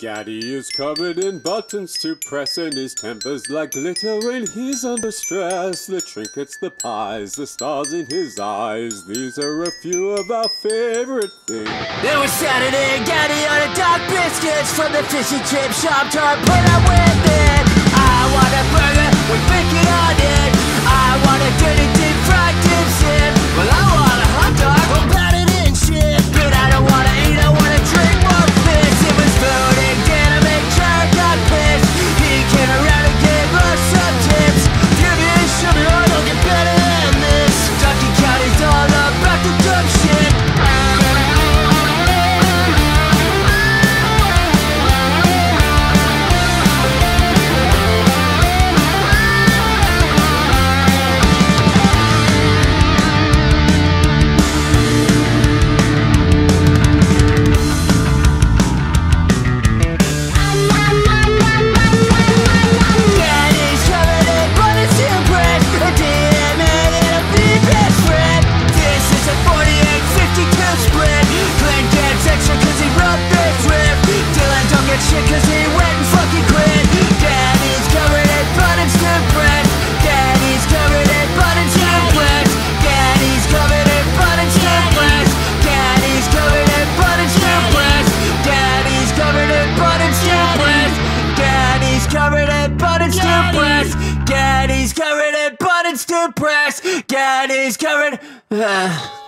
Gaddy is covered in buttons to press, and his temper's like glitter when he's under stress. The trinkets, the pies, the stars in his eyes, these are a few of our favorite things. It was Saturday and Gaddy on a dark biscuits from the fish and chip shop. Taryn put up with it. I want a burger with bacon on it. I want a dirty deep fried dipshit. Well, I want a hot dog with battered and shit. But I don't wanna eat, I wanna drink more piss. It was food and Gettin make Jarra got pissed. He came around and gave us some tips. Give me a show me I don't get better than this. Donky Count is all about the dumb shit. Clint gets extra cause he wrote this riff. Dylan don't get shit cause he went and fucking quit. Daddy's covered in buttons to press. Daddy's covered in buttons to press. Daddy's covered in buttons to press. Daddy's covered in buttons to press. Daddy's covered in buttons to press. Daddy's covered in buttons to press. Daddy's covered in buttons to press. Daddy's covered.